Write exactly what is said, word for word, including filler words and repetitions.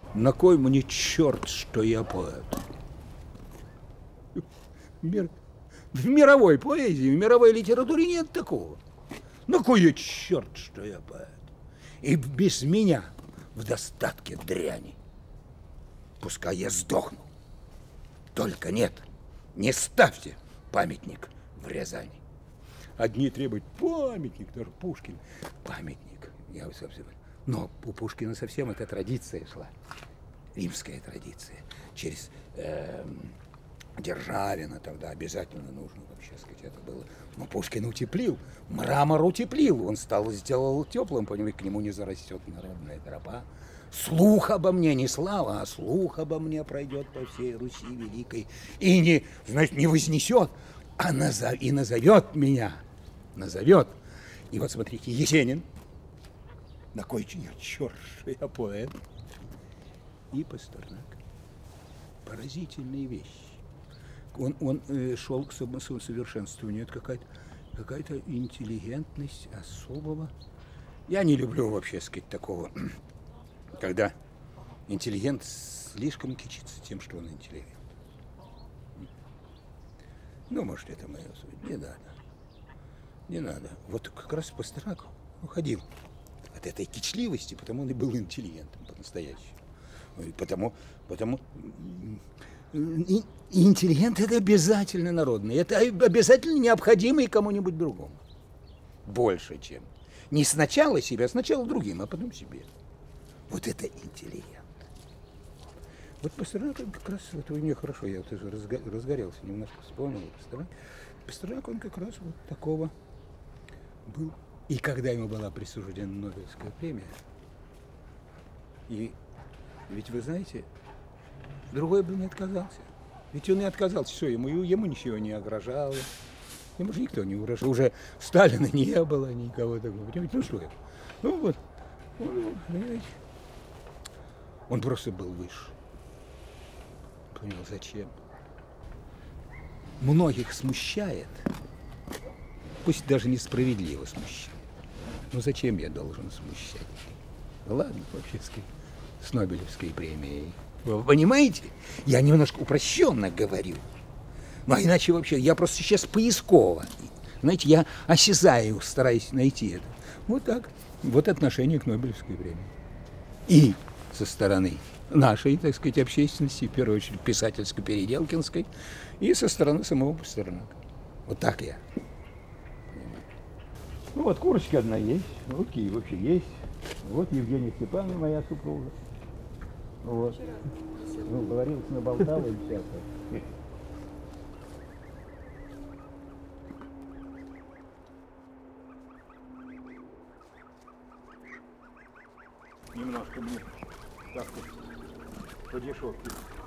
На кой мне черт, что я поэт? Мир... В мировой поэзии, в мировой литературе нет такого. На кой я черт, что я поэт? И без меня в достатке дряни. Пускай я сдохну. Только нет, не ставьте памятник в Рязани. Одни требуют памятник, тоже Пушкин. Памятник. Я совсем... Но у Пушкина совсем эта традиция шла. Римская традиция. Через э, Державина тогда обязательно нужно, вообще сказать, это было. Но Пушкин утеплил, мрамор утеплил. Он стал, сделал теплым, понимаете, к нему не зарастет народная тропа. Слух обо мне, не слава, а слух обо мне пройдет по всей Руси великой. И не, значит, не вознесет, а назов, и назовет меня. Назовет. И вот смотрите, Есенин. На кой черт, что я поэт. И Пастернак. Поразительные вещи. Он, он э, шел к совершенствованию. Это какая-то какая-то интеллигентность особого. Я не люблю вообще, сказать, такого, когда интеллигент слишком кичится тем, что он интеллигент. Ну, может, это мое суть. Не надо. Не надо. Вот как раз Пастернак уходил от этой кичливости, потому он и был интеллигентом по-настоящему. Потому, потому и, и интеллигент – это обязательно народный, это обязательно необходимый кому-нибудь другому. Больше, чем. Не сначала себе, а сначала другим, а потом себе. Вот это интеллигент. Вот Пастернак как раз, это у меня хорошо, я вот разгорелся, немножко вспомнил Пастернак. Пастернак, он как раз вот такого был. И когда ему была присуждена Нобелевская премия, и ведь вы знаете, другой бы не отказался. Ведь он и отказался, все, ему, ему ничего не угрожало. Ему же никто не угрожал. Уже Сталина не было, никого такого. Понимаете, ну что это? Ну вот, он, понимаете, он просто был выше. Понял, зачем? Многих смущает, пусть даже несправедливо смущает. Ну зачем я должен смущать? Ладно, вообще сказать, с Нобелевской премией. Вы понимаете? Я немножко упрощенно говорю. Ну, а иначе вообще, я просто сейчас поисково. Знаете, я осязаю, стараюсь найти это. Вот так. Вот отношение к Нобелевской премии. И со стороны нашей, так сказать, общественности, в первую очередь писательско-переделкинской, и со стороны самого Пастернака. Вот так я. Ну вот курочка одна есть, руки вообще есть. Вот Евгения Степановна, моя супруга. Вот. Ну, говорилось, наболтала и всякое. Немножко мне как-то по дешевке.